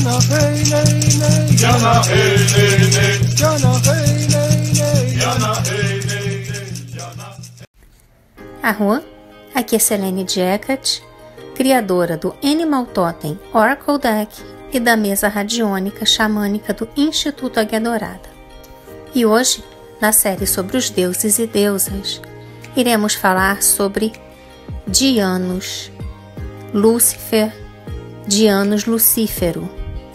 Arro, aqui é Selene Jacquet, criadora do Animal Totem Oracle Deck e da mesa radiônica xamânica do Instituto Águia Dourada. E hoje, na série sobre os deuses e deusas, iremos falar sobre Dianos, Lúcifer, Dianos Lucífero.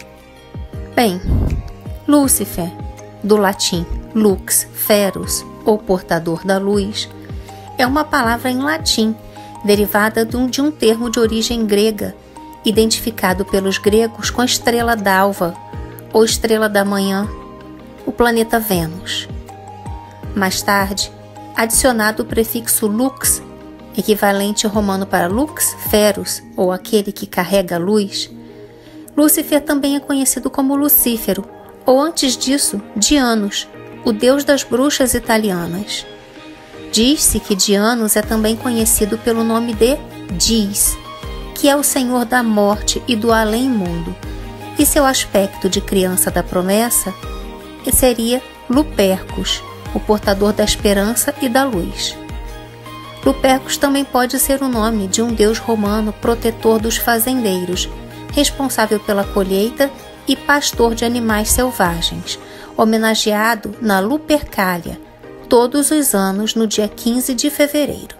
Bem, Lúcifer, do latim lux ferus, ou portador da luz, é uma palavra em latim, derivada de um termo de origem grega, identificado pelos gregos com a estrela d'alva, ou estrela da manhã, o planeta Vênus. Mais tarde, adicionado o prefixo lux, equivalente romano para lux ferus, ou aquele que carrega a luz, Lúcifer também é conhecido como Lucífero, ou antes disso, Dianos, o deus das bruxas italianas. Diz-se que Dianos é também conhecido pelo nome de Dis, que é o senhor da morte e do além-mundo, e seu aspecto de criança da promessa seria Lupercus, o portador da esperança e da luz. Lupercus também pode ser o nome de um deus romano protetor dos fazendeiros, responsável pela colheita e pastor de animais selvagens, homenageado na Lupercalia, todos os anos no dia 15 de fevereiro.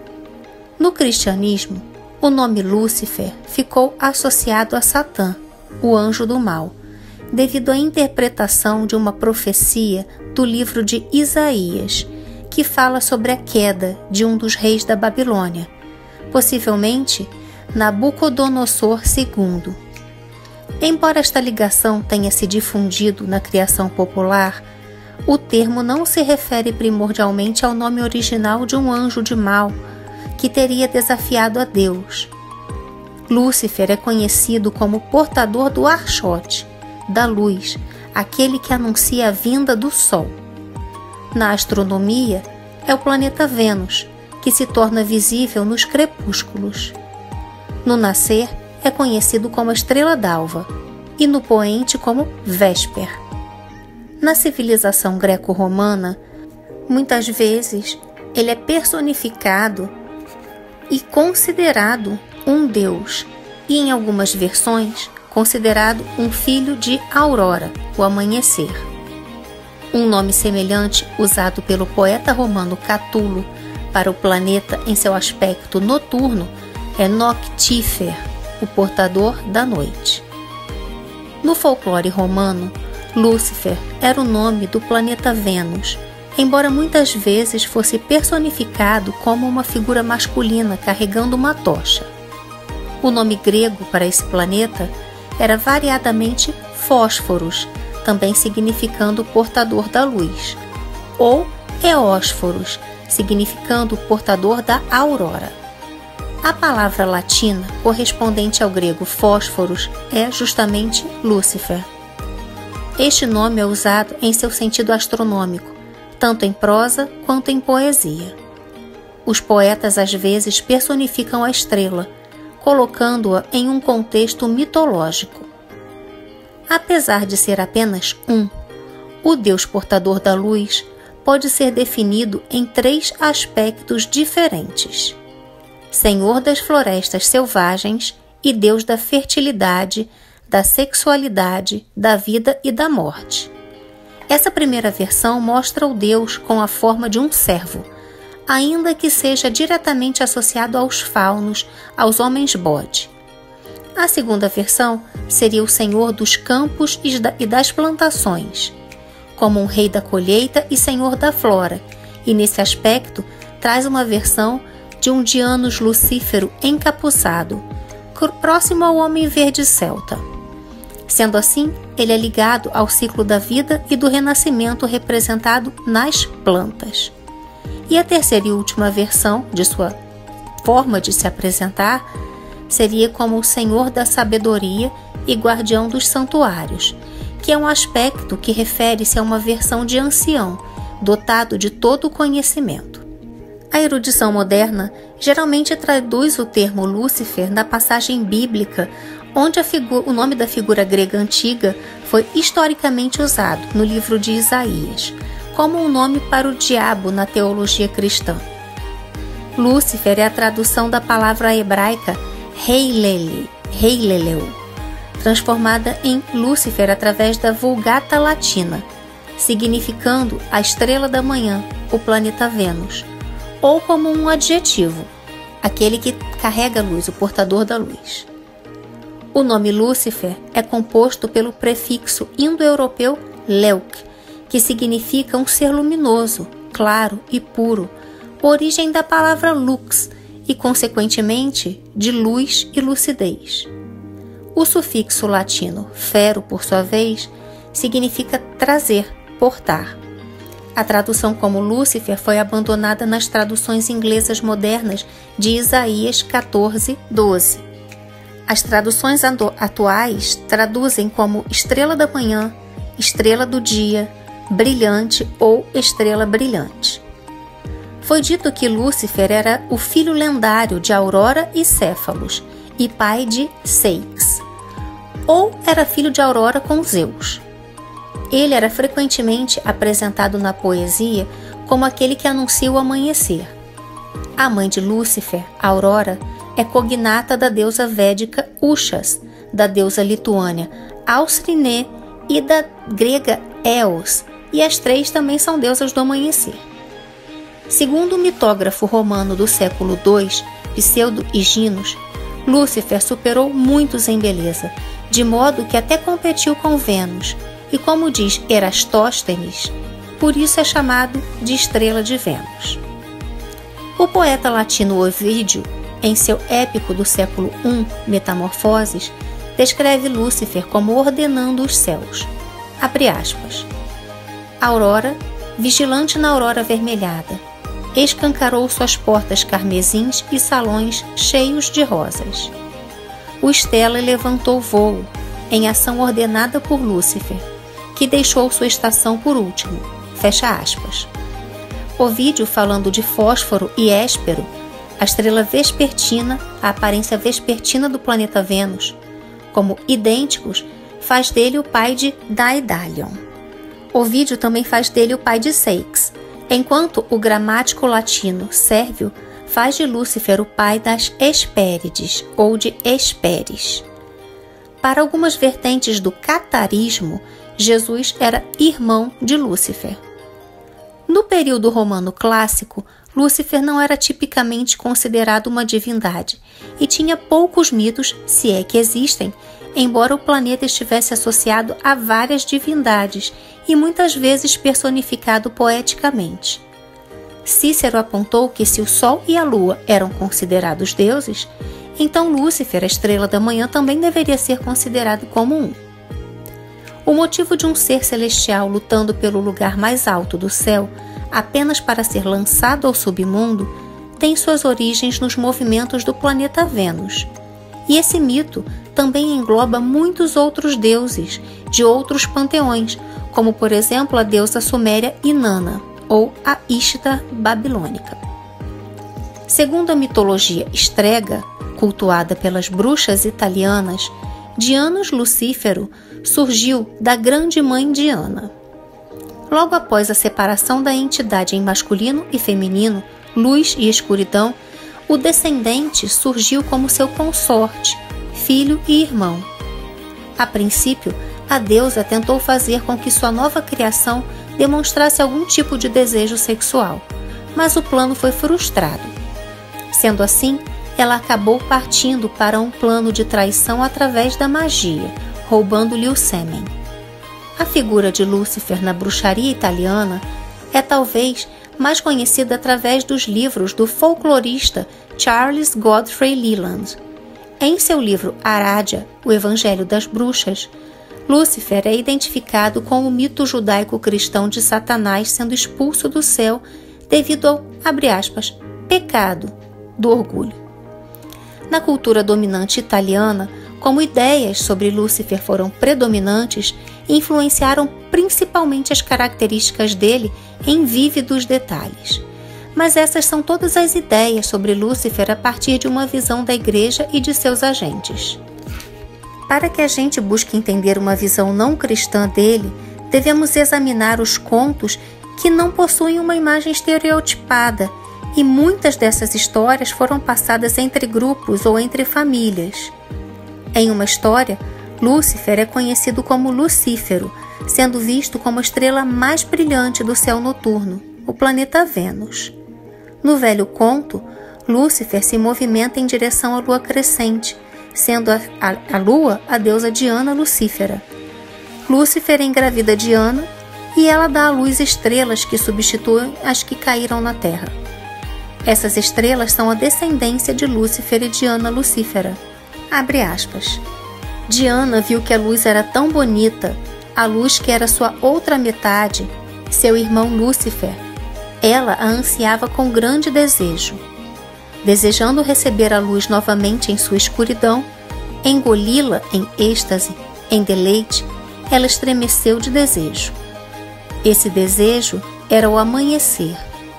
No cristianismo, o nome Lúcifer ficou associado a Satã, o anjo do mal, devido à interpretação de uma profecia do livro de Isaías, que fala sobre a queda de um dos reis da Babilônia, possivelmente Nabucodonosor II. Embora esta ligação tenha se difundido na criação popular, o termo não se refere primordialmente ao nome original de um anjo de mal que teria desafiado a Deus. Lúcifer é conhecido como portador do Archote, da luz, aquele que anuncia a vinda do Sol. Na astronomia, é o planeta Vênus, que se torna visível nos crepúsculos. No nascer, é conhecido como a estrela d'alva e no poente como Vésper. Na civilização greco-romana, muitas vezes ele é personificado e considerado um deus, e em algumas versões considerado um filho de Aurora, o amanhecer. Um nome semelhante usado pelo poeta romano Catulo para o planeta em seu aspecto noturno é Noctifer, o portador da noite. No folclore romano, Lúcifer era o nome do planeta Vênus, embora muitas vezes fosse personificado como uma figura masculina carregando uma tocha. O nome grego para esse planeta era variadamente Fósforos, também significando portador da luz, ou Eósforos, significando portador da aurora. A palavra latina correspondente ao grego fósforos é justamente Lúcifer. Este nome é usado em seu sentido astronômico, tanto em prosa quanto em poesia. Os poetas às vezes personificam a estrela, colocando-a em um contexto mitológico. Apesar de ser apenas um, o Deus portador da luz pode ser definido em 3 aspectos diferentes: Senhor das florestas selvagens e Deus da fertilidade, da sexualidade, da vida e da morte. Essa primeira versão mostra o Deus com a forma de um servo, ainda que seja diretamente associado aos faunos, aos homens-bode. A segunda versão seria o Senhor dos campos e das plantações, como um rei da colheita e senhor da flora, e nesse aspecto traz uma versão de um Dianos Lucífero encapuçado, próximo ao homem verde celta. Sendo assim, ele é ligado ao ciclo da vida e do renascimento representado nas plantas. E a terceira e última versão de sua forma de se apresentar seria como o Senhor da sabedoria e guardião dos santuários, que é um aspecto que refere-se a uma versão de ancião, dotado de todo o conhecimento. A erudição moderna geralmente traduz o termo Lúcifer na passagem bíblica, onde o nome da figura grega antiga foi historicamente usado no livro de Isaías, como um nome para o diabo na teologia cristã. Lúcifer é a tradução da palavra hebraica Heileleu, transformada em Lúcifer através da Vulgata Latina, significando a estrela da manhã, o planeta Vênus, ou como um adjetivo, aquele que carrega a luz, o portador da luz. O nome Lúcifer é composto pelo prefixo indo-europeu leuk, que significa um ser luminoso, claro e puro, origem da palavra lux e, consequentemente, de luz e lucidez. O sufixo latino fero, por sua vez, significa trazer, portar. A tradução como Lúcifer foi abandonada nas traduções inglesas modernas de Isaías 14:12. As traduções atuais traduzem como estrela da manhã, estrela do dia, brilhante ou estrela brilhante. Foi dito que Lúcifer era o filho lendário de Aurora e Céfalos e pai de Ceyx, ou era filho de Aurora com Zeus. Ele era frequentemente apresentado na poesia como aquele que anuncia o amanhecer. A mãe de Lúcifer, Aurora, é cognata da deusa védica Ushas, da deusa lituânia Alcrine e da grega Eos, e as três também são deusas do amanhecer. Segundo o mitógrafo romano do século II, Pseudo-Higinos, Lúcifer superou muitos em beleza, de modo que até competiu com Vênus, e como diz Erastóstenes, por isso é chamado de estrela de Vênus. O poeta latino Ovídio, em seu épico do século I, Metamorfoses, descreve Lúcifer como ordenando os céus. Abre aspas. Aurora, vigilante na aurora avermelhada, escancarou suas portas carmesins e salões cheios de rosas. O Stella levantou voo, em ação ordenada por Lúcifer, que deixou sua estação por último. Fecha aspas. Ovídio, falando de Fósforo e Héspero, a estrela vespertina, a aparência vespertina do planeta Vênus, como idênticos, faz dele o pai de Daedalion. Ovídio também faz dele o pai de Ceyx, enquanto o gramático latino Sérvio faz de Lúcifer o pai das Hespérides ou de Hesperes. Para algumas vertentes do catarismo, Jesus era irmão de Lúcifer. No período romano clássico, Lúcifer não era tipicamente considerado uma divindade e tinha poucos mitos, se é que existem, embora o planeta estivesse associado a várias divindades e muitas vezes personificado poeticamente. Cícero apontou que se o Sol e a Lua eram considerados deuses, então Lúcifer, a estrela da manhã, também deveria ser considerado como um. O motivo de um ser celestial lutando pelo lugar mais alto do céu, apenas para ser lançado ao submundo, tem suas origens nos movimentos do planeta Vênus. E esse mito também engloba muitos outros deuses de outros panteões, como por exemplo a deusa suméria Inanna, ou a Ishtar babilônica. Segundo a mitologia Strega, cultuada pelas bruxas italianas, Dianus Lucífero surgiu da grande mãe Diana. Logo após a separação da entidade em masculino e feminino, luz e escuridão, o descendente surgiu como seu consorte, filho e irmão. A princípio, a deusa tentou fazer com que sua nova criação demonstrasse algum tipo de desejo sexual, mas o plano foi frustrado. Sendo assim, ela acabou partindo para um plano de traição através da magia, roubando-lhe o sêmen. A figura de Lúcifer na bruxaria italiana é talvez mais conhecida através dos livros do folclorista Charles Godfrey Leland. Em seu livro Arádia, o Evangelho das Bruxas, Lúcifer é identificado com o mito judaico-cristão de Satanás sendo expulso do céu devido ao, abre aspas, pecado do orgulho. Na cultura dominante italiana, como ideias sobre Lúcifer foram predominantes, influenciaram principalmente as características dele em vívidos detalhes. Mas essas são todas as ideias sobre Lúcifer a partir de uma visão da Igreja e de seus agentes. Para que a gente busque entender uma visão não cristã dele, devemos examinar os contos que não possuem uma imagem estereotipada, e muitas dessas histórias foram passadas entre grupos ou entre famílias. Em uma história, Lúcifer é conhecido como Lucífero, sendo visto como a estrela mais brilhante do céu noturno, o planeta Vênus. No velho conto, Lúcifer se movimenta em direção à lua crescente, sendo a lua a deusa Diana Lucífera. Lúcifer engravida Diana e ela dá à luz estrelas que substituem as que caíram na terra. Essas estrelas são a descendência de Lúcifer e Diana Lucífera. Abre aspas. Diana viu que a luz era tão bonita, a luz que era sua outra metade, seu irmão Lúcifer. Ela a ansiava com grande desejo. Desejando receber a luz novamente em sua escuridão, engoli-la em êxtase, em deleite, ela estremeceu de desejo. Esse desejo era o amanhecer.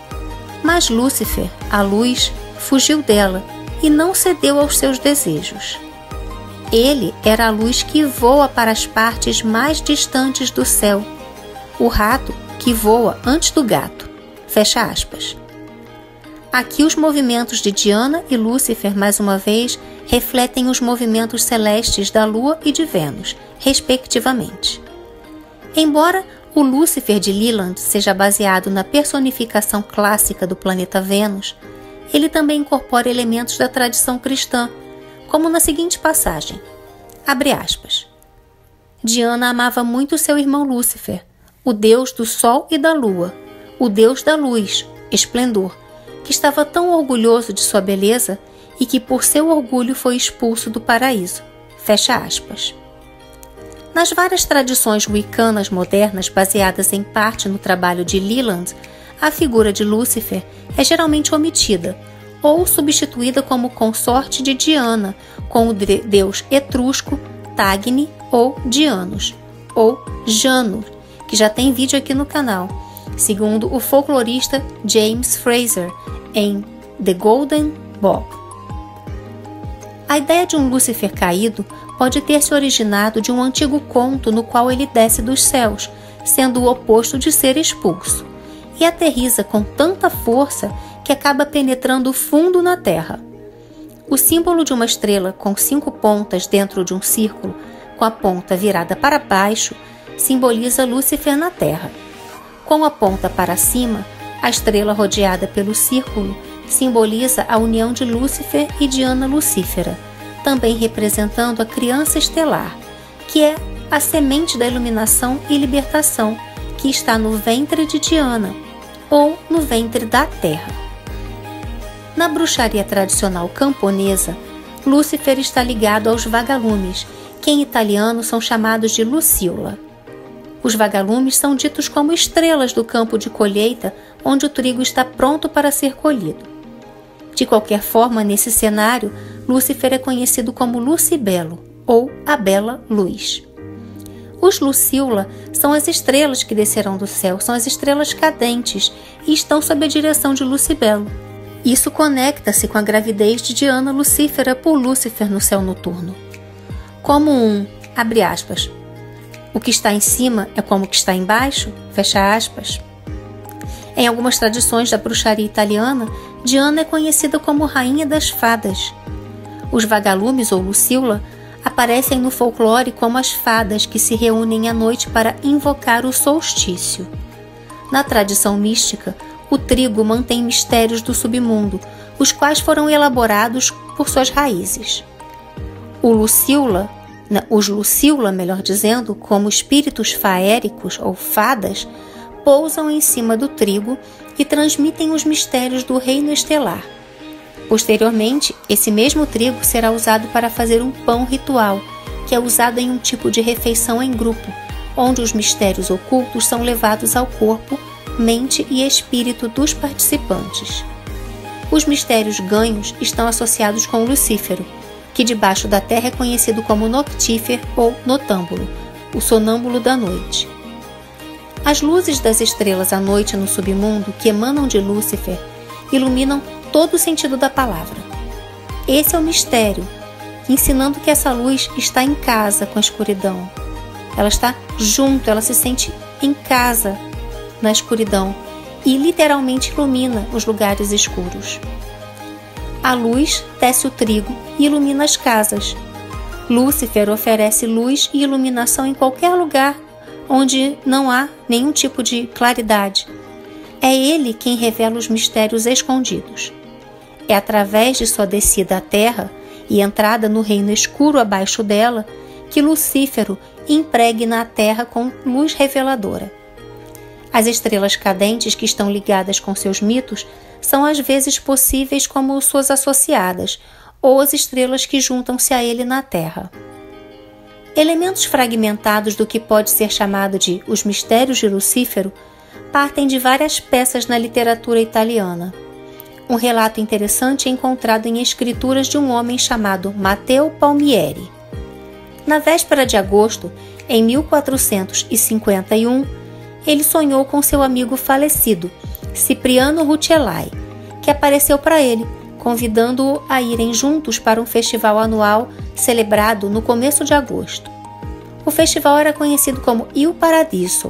Mas Lúcifer, a luz, fugiu dela e não cedeu aos seus desejos. Ele era a luz que voa para as partes mais distantes do céu, o rato que voa antes do gato. Fecha aspas. Aqui os movimentos de Diana e Lúcifer, mais uma vez, refletem os movimentos celestes da Lua e de Vênus, respectivamente. Embora o Lúcifer de Leland seja baseado na personificação clássica do planeta Vênus, ele também incorpora elementos da tradição cristã, como na seguinte passagem, abre aspas. Diana amava muito seu irmão Lúcifer, o deus do sol e da lua, o deus da luz, esplendor, que estava tão orgulhoso de sua beleza e que por seu orgulho foi expulso do paraíso. Fecha aspas. Nas várias tradições wiccanas modernas baseadas em parte no trabalho de Leland, a figura de Lúcifer é geralmente omitida ou substituída como consorte de Diana com o deus etrusco Tagni ou Dianos, ou Janus, que já tem vídeo aqui no canal, segundo o folclorista James Fraser em The Golden Bough. A ideia de um Lúcifer caído pode ter se originado de um antigo conto no qual ele desce dos céus, sendo o oposto de ser expulso, e aterriza com tanta força que acaba penetrando fundo na terra. O símbolo de uma estrela com 5 pontas dentro de um círculo, com a ponta virada para baixo, simboliza Lúcifer na terra. Com a ponta para cima, a estrela rodeada pelo círculo simboliza a união de Lúcifer e Diana Lucífera, também representando a criança estelar, que é a semente da iluminação e libertação, que está no ventre de Diana, ou no ventre da terra. Na bruxaria tradicional camponesa, Lúcifer está ligado aos vagalumes, que em italiano são chamados de Luciola. Os vagalumes são ditos como estrelas do campo de colheita, onde o trigo está pronto para ser colhido. De qualquer forma, nesse cenário, Lúcifer é conhecido como Lucibelo, ou a Bela Luz. Os Luciola são as estrelas que descerão do céu, são as estrelas cadentes e estão sob a direção de Lucibelo. Isso conecta-se com a gravidez de Diana Lucífera por Lúcifer no céu noturno. Como abre aspas, o que está em cima é como o que está embaixo, fecha aspas. Em algumas tradições da bruxaria italiana, Diana é conhecida como Rainha das Fadas. Os vagalumes ou Luciola aparecem no folclore como as fadas que se reúnem à noite para invocar o solstício. Na tradição mística, o trigo mantém mistérios do submundo, os quais foram elaborados por suas raízes. Os Luciola, melhor dizendo, como espíritos faéricos ou fadas, pousam em cima do trigo e transmitem os mistérios do reino estelar. Posteriormente, esse mesmo trigo será usado para fazer um pão ritual, que é usado em um tipo de refeição em grupo, onde os mistérios ocultos são levados ao corpo, mente e espírito dos participantes. Os mistérios ganhos estão associados com Lucífero, que debaixo da terra é conhecido como Noctífer ou Notâmbulo, o sonâmbulo da noite. As luzes das estrelas à noite no submundo, que emanam de Lúcifer, iluminam todo o sentido da palavra. Esse é o mistério, ensinando que essa luz está em casa com a escuridão. Ela está junto, ela se sente em casa na escuridão e literalmente ilumina os lugares escuros. A luz tece o trigo e ilumina as casas. Lúcifer oferece luz e iluminação em qualquer lugar onde não há nenhum tipo de claridade. É ele quem revela os mistérios escondidos. É através de sua descida à terra e entrada no reino escuro abaixo dela que Lucífero impregna a terra com luz reveladora. As estrelas cadentes que estão ligadas com seus mitos são às vezes possíveis como suas associadas, ou as estrelas que juntam-se a ele na terra. Elementos fragmentados do que pode ser chamado de Os Mistérios de Lucífero partem de várias peças na literatura italiana. Um relato interessante é encontrado em escrituras de um homem chamado Matteo Palmieri. Na véspera de agosto, em 1451, ele sonhou com seu amigo falecido, Cipriano Rucellai, que apareceu para ele, convidando-o a irem juntos para um festival anual celebrado no começo de agosto. O festival era conhecido como Il Paradiso,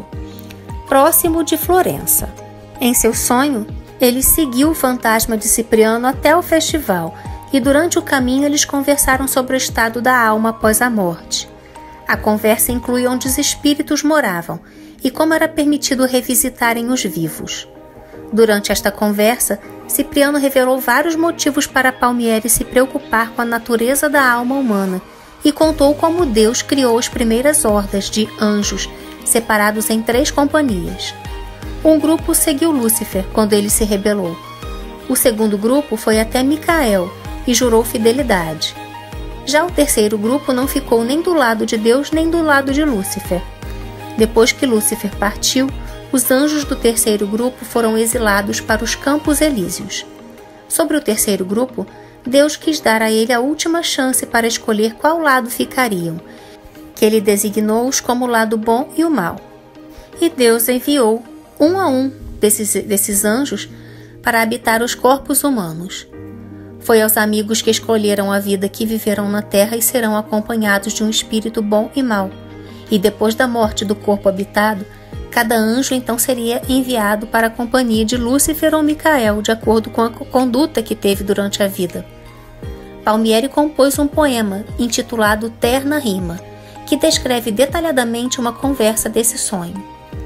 próximo de Florença. Em seu sonho, ele seguiu o fantasma de Cipriano até o festival e durante o caminho eles conversaram sobre o estado da alma após a morte. A conversa inclui onde os espíritos moravam e como era permitido revisitarem os vivos. Durante esta conversa, Cipriano revelou vários motivos para Palmieri se preocupar com a natureza da alma humana e contou como Deus criou as primeiras hordas de anjos, separados em 3 companhias. Um grupo seguiu Lúcifer quando ele se rebelou. O segundo grupo foi até Micael e jurou fidelidade. Já o terceiro grupo não ficou nem do lado de Deus nem do lado de Lúcifer. Depois que Lúcifer partiu, os anjos do terceiro grupo foram exilados para os Campos Elíseos. Sobre o terceiro grupo, Deus quis dar a ele a última chance para escolher qual lado ficariam, que ele designou-os como o lado bom e o mau. E Deus enviou um a um desses anjos para habitar os corpos humanos. Foi aos amigos que escolheram a vida que viverão na terra e serão acompanhados de um espírito bom e mau. E depois da morte do corpo habitado, cada anjo então seria enviado para a companhia de Lúcifer ou Micael, de acordo com a conduta que teve durante a vida. Palmieri compôs um poema intitulado Terna Rima, que descreve detalhadamente uma conversa desse sonho.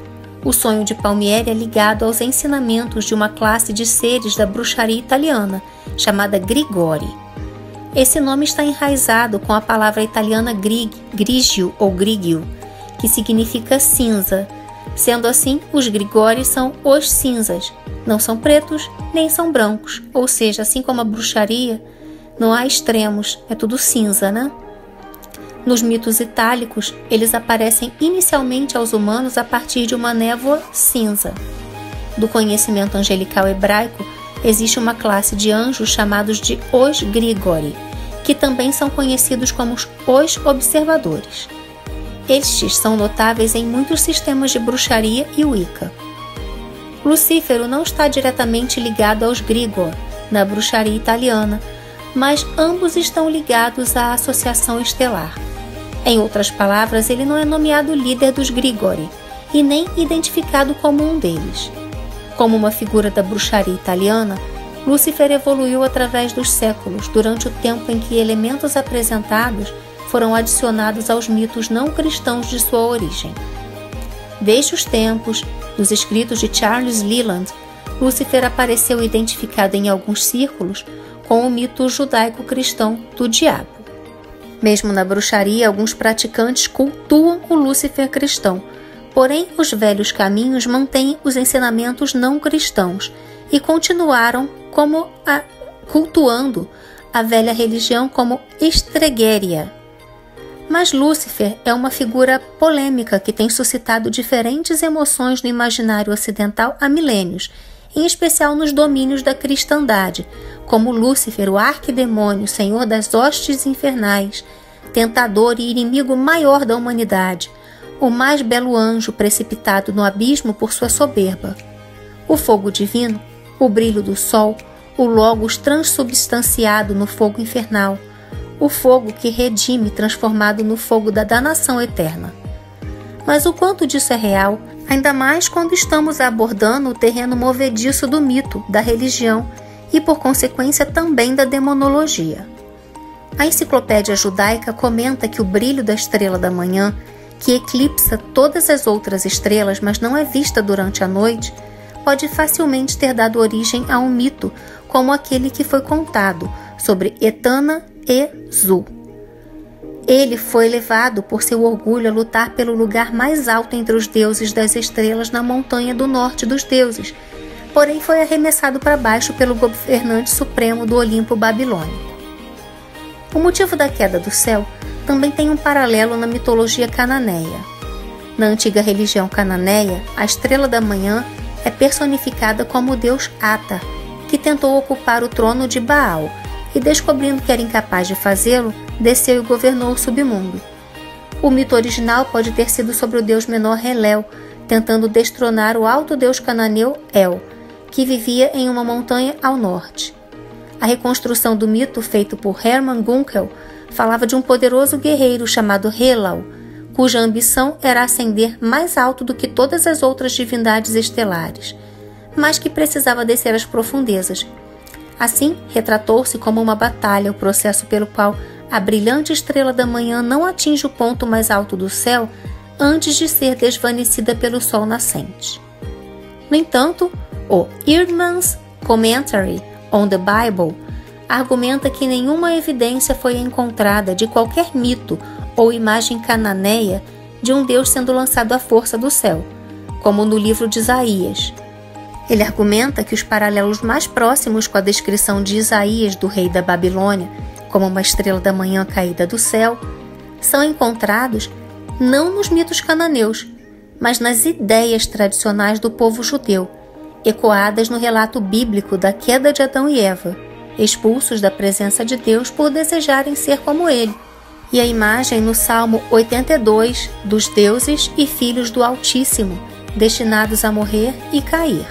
O sonho de Palmieri é ligado aos ensinamentos de uma classe de seres da bruxaria italiana, chamada Grigori. Esse nome está enraizado com a palavra italiana grigio ou grigio, que significa cinza. Sendo assim, os Grigori são os cinzas, não são pretos nem são brancos, ou seja, assim como a bruxaria, não há extremos, é tudo cinza, né? Nos mitos itálicos, eles aparecem inicialmente aos humanos a partir de uma névoa cinza. Do conhecimento angelical hebraico, existe uma classe de anjos chamados de os Grigori, que também são conhecidos como os observadores. Estes são notáveis em muitos sistemas de bruxaria e Wicca. Lucífero não está diretamente ligado aos Grigor, na bruxaria italiana, mas ambos estão ligados à associação estelar. Em outras palavras, ele não é nomeado líder dos Grigori e nem identificado como um deles. Como uma figura da bruxaria italiana, Lúcifer evoluiu através dos séculos, durante o tempo em que elementos apresentados foram adicionados aos mitos não cristãos de sua origem. Desde os tempos dos escritos de Charles Leland, Lúcifer apareceu identificado em alguns círculos com o mito judaico-cristão do diabo. Mesmo na bruxaria, alguns praticantes cultuam o Lúcifer cristão, porém os velhos caminhos mantêm os ensinamentos não cristãos e continuaram cultuando a velha religião como Estreghéria. Mas Lúcifer é uma figura polêmica que tem suscitado diferentes emoções no imaginário ocidental há milênios, em especial nos domínios da cristandade, como Lúcifer, o arquidemônio, senhor das hostes infernais, tentador e inimigo maior da humanidade, o mais belo anjo precipitado no abismo por sua soberba. O fogo divino o brilho do sol, o Logos transubstanciado no fogo infernal, o fogo que redime transformado no fogo da danação eterna. Mas o quanto disso é real, ainda mais quando estamos abordando o terreno movediço do mito, da religião e, por consequência, também da demonologia. A enciclopédia judaica comenta que o brilho da estrela da manhã, que eclipsa todas as outras estrelas, mas não é vista durante a noite, pode facilmente ter dado origem a um mito, como aquele que foi contado sobre Etana e Zu. Ele foi levado por seu orgulho a lutar pelo lugar mais alto entre os deuses das estrelas na montanha do norte dos deuses, porém foi arremessado para baixo pelo governante supremo do Olimpo babilônico. O motivo da queda do céu também tem um paralelo na mitologia cananeia. Na antiga religião cananeia, a estrela da manhã é personificada como o deus Ata, que tentou ocupar o trono de Baal e, descobrindo que era incapaz de fazê-lo, desceu e governou o submundo. O mito original pode ter sido sobre o deus menor Helel, tentando destronar o alto deus cananeu El, que vivia em uma montanha ao norte. A reconstrução do mito, feito por Hermann Gunkel, falava de um poderoso guerreiro chamado Helal, cuja ambição era ascender mais alto do que todas as outras divindades estelares, mas que precisava descer às profundezas. Assim, retratou-se como uma batalha, o processo pelo qual a brilhante estrela da manhã não atinge o ponto mais alto do céu antes de ser desvanecida pelo sol nascente. No entanto, o Eerdmans Commentary on the Bible argumenta que nenhuma evidência foi encontrada de qualquer mito ou imagem cananeia de um deus sendo lançado à força do céu, como no livro de Isaías. Ele argumenta que os paralelos mais próximos com a descrição de Isaías do rei da Babilônia, como uma estrela da manhã caída do céu, são encontrados não nos mitos cananeus, mas nas ideias tradicionais do povo judeu, ecoadas no relato bíblico da queda de Adão e Eva, expulsos da presença de Deus por desejarem ser como ele, e a imagem no Salmo 82 dos deuses e filhos do Altíssimo, destinados a morrer e cair.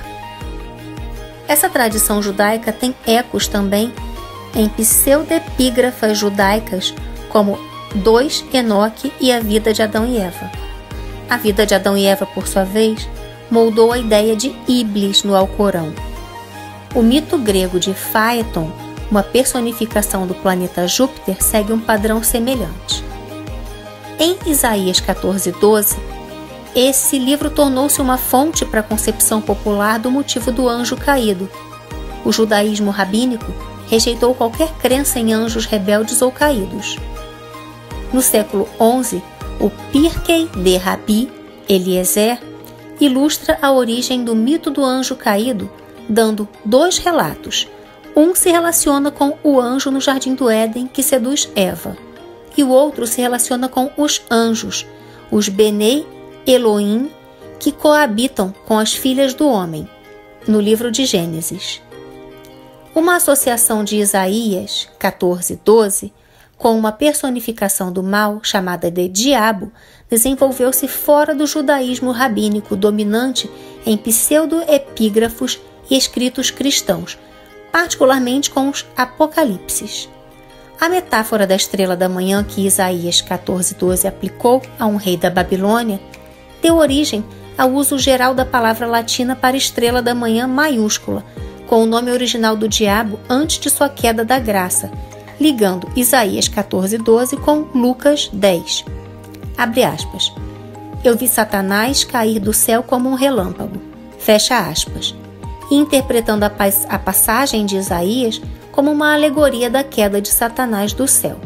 Essa tradição judaica tem ecos também em pseudepígrafas judaicas como 2 Enoque e a vida de Adão e Eva. A vida de Adão e Eva, por sua vez, moldou a ideia de Iblis no Alcorão. O mito grego de Phaeton, uma personificação do planeta Júpiter, segue um padrão semelhante. Em Isaías 14:12, esse livro tornou-se uma fonte para a concepção popular do motivo do anjo caído. O judaísmo rabínico rejeitou qualquer crença em anjos rebeldes ou caídos. No século XI, o Pirkei de Rabi Eliezer ilustra a origem do mito do anjo caído, dando 2 relatos. Um se relaciona com o anjo no Jardim do Éden que seduz Eva, e o outro se relaciona com os anjos, os Benei Elohim, que coabitam com as filhas do homem, no livro de Gênesis. Uma associação de Isaías 14:12 com uma personificação do mal, chamada de Diabo, desenvolveu-se fora do judaísmo rabínico dominante em pseudoepígrafos e escritos cristãos, particularmente com os Apocalipses. A metáfora da estrela da manhã que Isaías 14:12 aplicou a um rei da Babilônia deu origem ao uso geral da palavra latina para estrela da manhã maiúscula, com o nome original do diabo antes de sua queda da graça, ligando Isaías 14:12 com Lucas 10. Abre aspas. Eu vi Satanás cair do céu como um relâmpago. Fecha aspas. E interpretando a passagem de Isaías como uma alegoria da queda de Satanás do céu.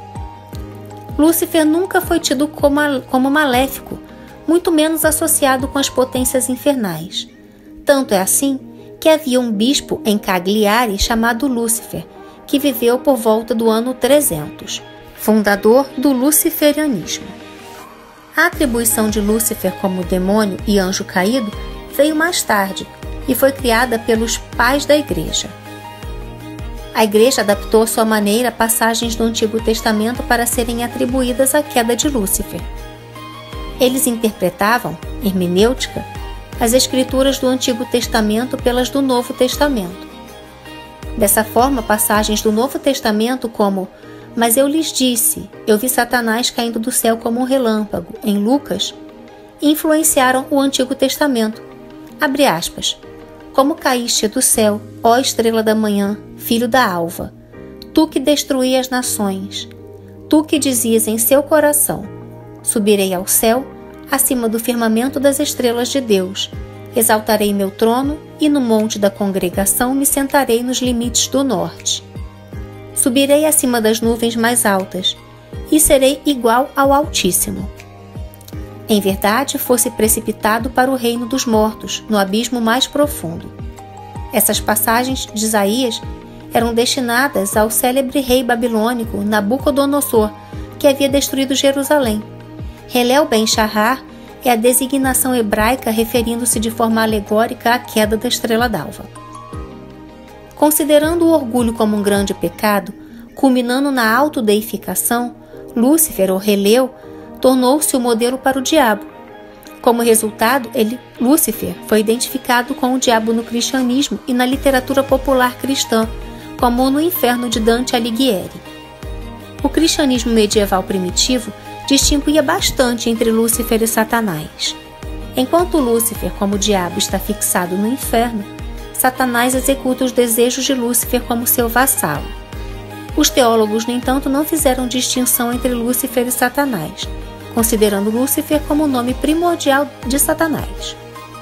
Lúcifer nunca foi tido como maléfico, muito menos associado com as potências infernais. Tanto é assim que havia um bispo em Cagliari chamado Lúcifer, que viveu por volta do ano 300, fundador do luciferianismo. A atribuição de Lúcifer como demônio e anjo caído veio mais tarde e foi criada pelos pais da Igreja. A Igreja adaptou à sua maneira passagens do Antigo Testamento para serem atribuídas à queda de Lúcifer. Eles interpretavam, hermenêutica, as escrituras do Antigo Testamento pelas do Novo Testamento. Dessa forma, passagens do Novo Testamento como "Mas eu lhes disse, eu vi Satanás caindo do céu como um relâmpago", em Lucas, influenciaram o Antigo Testamento. Abre aspas. "Como caíste do céu, ó estrela da manhã, filho da alva, tu que destruías nações, tu que dizias em seu coração, subirei ao céu, acima do firmamento das estrelas de Deus, exaltarei meu trono e no monte da congregação me sentarei nos limites do norte. Subirei acima das nuvens mais altas e serei igual ao Altíssimo. Em verdade, fosse precipitado para o reino dos mortos, no abismo mais profundo." Essas passagens de Isaías eram destinadas ao célebre rei babilônico Nabucodonosor, que havia destruído Jerusalém. Helel Ben-Shahar é a designação hebraica referindo-se de forma alegórica à queda da estrela d'alva. Considerando o orgulho como um grande pecado, culminando na autodeificação, Lúcifer, ou Heleu, tornou-se o modelo para o diabo. Como resultado, Lúcifer foi identificado com o diabo no cristianismo e na literatura popular cristã, como no Inferno de Dante Alighieri. O cristianismo medieval primitivo distinguia bastante entre Lúcifer e Satanás. Enquanto Lúcifer, como diabo, está fixado no inferno, Satanás executa os desejos de Lúcifer como seu vassalo. Os teólogos, no entanto, não fizeram distinção entre Lúcifer e Satanás, considerando Lúcifer como o nome primordial de Satanás.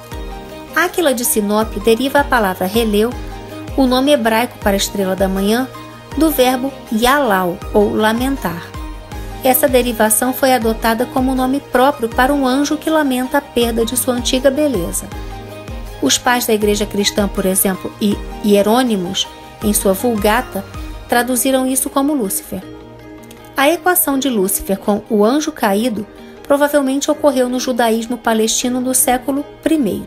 Áquila de Sinope deriva a palavra Heleu, o nome hebraico para a estrela da manhã, do verbo yalau, ou lamentar. Essa derivação foi adotada como nome próprio para um anjo que lamenta a perda de sua antiga beleza. Os pais da igreja cristã, por exemplo, e Hierônimos, em sua Vulgata, traduziram isso como Lúcifer. A equação de Lúcifer com o anjo caído provavelmente ocorreu no judaísmo palestino do século I.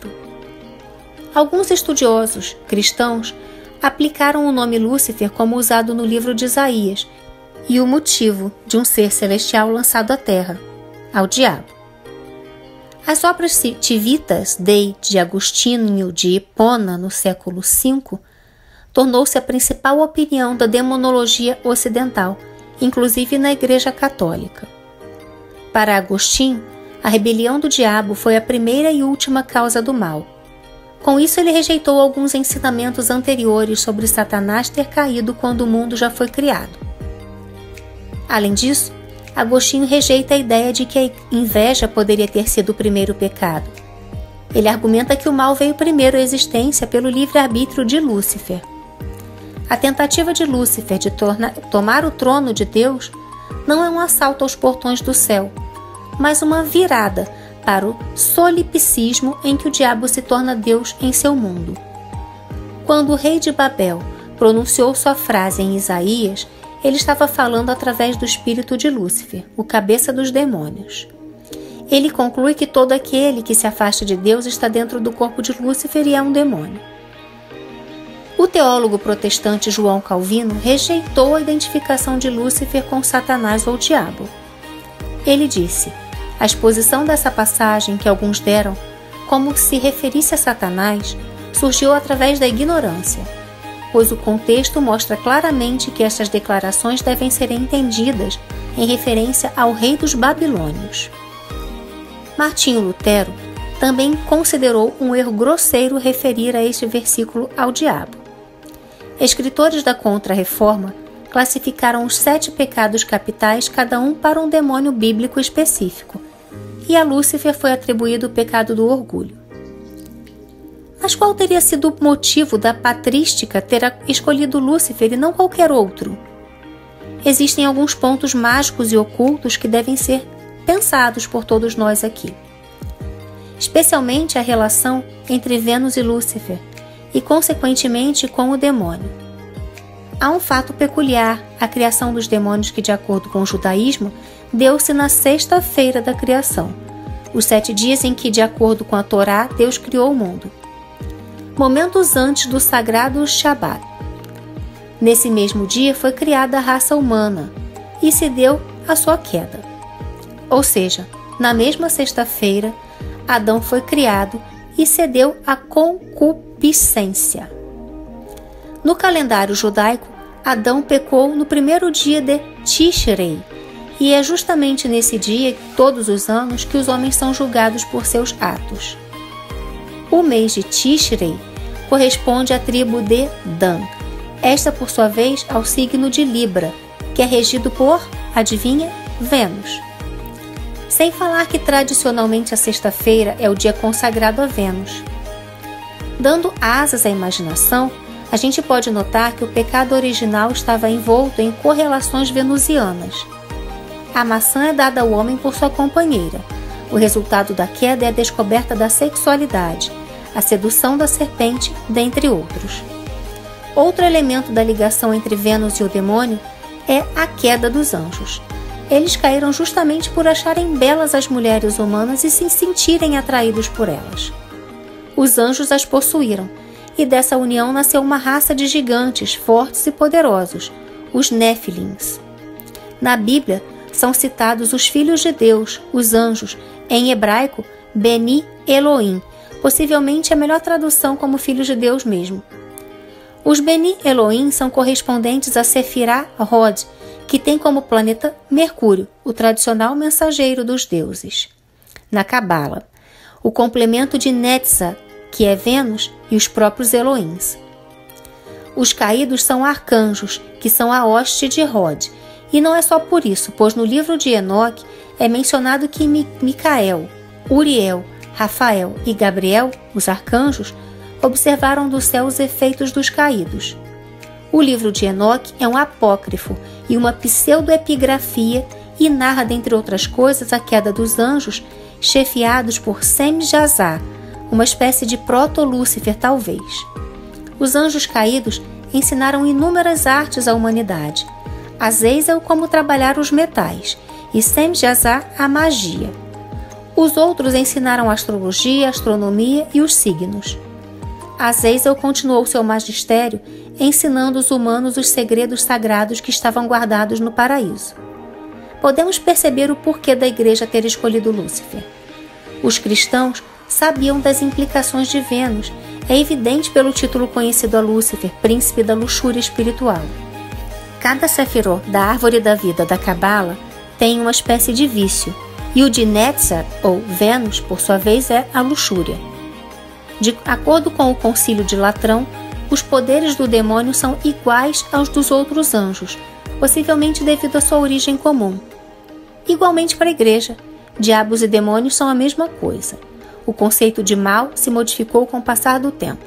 Alguns estudiosos cristãos aplicaram o nome Lúcifer como usado no livro de Isaías e o motivo de um ser celestial lançado à terra, ao diabo. As obras Civitas Dei de Agostinho de Hipona, no século V, tornou-se a principal opinião da demonologia ocidental, inclusive na Igreja Católica. Para Agostinho, a rebelião do diabo foi a primeira e última causa do mal. Com isso, ele rejeitou alguns ensinamentos anteriores sobre Satanás ter caído quando o mundo já foi criado. Além disso, Agostinho rejeita a ideia de que a inveja poderia ter sido o primeiro pecado. Ele argumenta que o mal veio primeiro à existência pelo livre-arbítrio de Lúcifer. A tentativa de Lúcifer de tomar o trono de Deus não é um assalto aos portões do céu, mas uma virada para o solipsismo em que o diabo se torna Deus em seu mundo. Quando o rei de Babel pronunciou sua frase em Isaías, ele estava falando através do espírito de Lúcifer, o cabeça dos demônios. Ele conclui que todo aquele que se afasta de Deus está dentro do corpo de Lúcifer e é um demônio. O teólogo protestante João Calvino rejeitou a identificação de Lúcifer com Satanás ou diabo. Ele disse: a exposição dessa passagem que alguns deram, como se referisse a Satanás, surgiu através da ignorância, pois o contexto mostra claramente que estas declarações devem ser entendidas em referência ao rei dos babilônios. Martinho Lutero também considerou um erro grosseiro referir a este versículo ao diabo. Escritores da Contra-Reforma classificaram os 7 pecados capitais, cada um para um demônio bíblico específico, e a Lúcifer foi atribuído o pecado do orgulho. Mas qual teria sido o motivo da patrística ter escolhido Lúcifer e não qualquer outro? Existem alguns pontos mágicos e ocultos que devem ser pensados por todos nós aqui. Especialmente a relação entre Vênus e Lúcifer, e consequentemente com o demônio. Há um fato peculiar: a criação dos demônios que, de acordo com o judaísmo, deu-se na sexta-feira da criação, os 7 dias em que, de acordo com a Torá, Deus criou o mundo, momentos antes do sagrado Shabat. Nesse mesmo dia foi criada a raça humana e se deu a sua queda. Ou seja, na mesma sexta-feira, Adão foi criado e cedeu à concupiscência. No calendário judaico, Adão pecou no primeiro dia de Tishrei, e é justamente nesse dia, todos os anos, que os homens são julgados por seus atos. O mês de Tishrei corresponde à tribo de Dan, esta por sua vez ao signo de Libra, que é regido por, adivinha, Vênus. Sem falar que tradicionalmente a sexta-feira é o dia consagrado a Vênus. Dando asas à imaginação, a gente pode notar que o pecado original estava envolto em correlações venusianas. A maçã é dada ao homem por sua companheira. O resultado da queda é a descoberta da sexualidade, a sedução da serpente, dentre outros. Outro elemento da ligação entre Vênus e o demônio é a queda dos anjos. Eles caíram justamente por acharem belas as mulheres humanas e se sentirem atraídos por elas. Os anjos as possuíram, e dessa união nasceu uma raça de gigantes fortes e poderosos, os Néfilins. Na Bíblia, são citados os filhos de Deus, os anjos, em hebraico, Beni Elohim, possivelmente a melhor tradução como filhos de Deus mesmo. Os Beni Elohim são correspondentes a Sefirah Hod, que tem como planeta Mercúrio, o tradicional mensageiro dos deuses. Na Cabala, o complemento de Netzah, que é Vênus, e os próprios Elohims. Os caídos são arcanjos, que são a hoste de Hod. E não é só por isso, pois no livro de Enoque é mencionado que Micael, Uriel, Rafael e Gabriel, os arcanjos, observaram do céu os efeitos dos caídos. O livro de Enoque é um apócrifo e uma pseudoepigrafia e narra, dentre outras coisas, a queda dos anjos, chefiados por Sem-Jazá, uma espécie de proto-Lúcifer talvez. Os anjos caídos ensinaram inúmeras artes à humanidade. Azazel como trabalhar os metais e Sem-Jazá a magia. Os outros ensinaram astrologia, astronomia e os signos. Azazel continuou seu magistério ensinando os humanos os segredos sagrados que estavam guardados no paraíso. Podemos perceber o porquê da igreja ter escolhido Lúcifer. Os cristãos sabiam das implicações de Vênus, é evidente pelo título conhecido a Lúcifer, príncipe da luxúria espiritual. Cada sefirot da árvore da vida da Cabala tem uma espécie de vício, e o de Netzah, ou Vênus, por sua vez, é a luxúria. De acordo com o concílio de Latrão, os poderes do demônio são iguais aos dos outros anjos, possivelmente devido à sua origem comum. Igualmente para a igreja, diabos e demônios são a mesma coisa. O conceito de mal se modificou com o passar do tempo.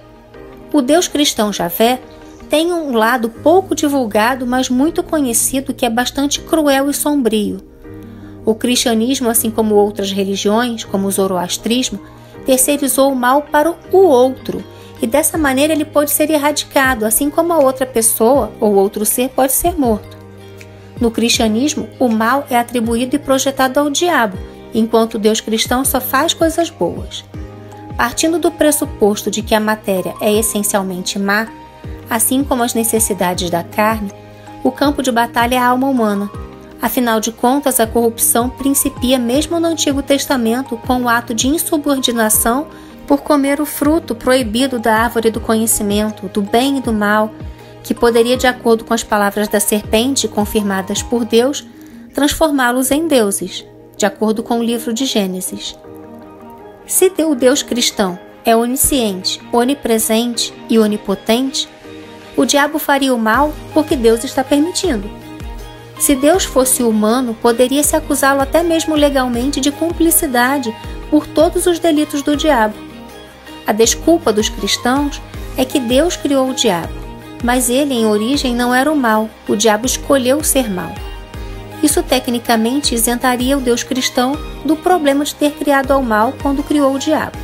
O Deus cristão Javé tem um lado pouco divulgado, mas muito conhecido, que é bastante cruel e sombrio. O cristianismo, assim como outras religiões, como o zoroastrismo, terceirizou o mal para o outro, e dessa maneira ele pode ser erradicado, assim como a outra pessoa ou outro ser pode ser morto. No cristianismo, o mal é atribuído e projetado ao diabo, enquanto o Deus cristão só faz coisas boas. Partindo do pressuposto de que a matéria é essencialmente má, assim como as necessidades da carne, o campo de batalha é a alma humana. Afinal de contas, a corrupção principia mesmo no Antigo Testamento com o ato de insubordinação por comer o fruto proibido da árvore do conhecimento, do bem e do mal, que poderia, de acordo com as palavras da serpente confirmadas por Deus, transformá-los em deuses, de acordo com o livro de Gênesis. Se o Deus cristão é onisciente, onipresente e onipotente, o diabo faria o mal porque Deus está permitindo. Se Deus fosse humano, poderia-se acusá-lo até mesmo legalmente de cumplicidade por todos os delitos do diabo. A desculpa dos cristãos é que Deus criou o diabo, mas ele, em origem, não era o mal, o diabo escolheu ser mal. Isso tecnicamente isentaria o Deus cristão do problema de ter criado ao mal quando criou o diabo.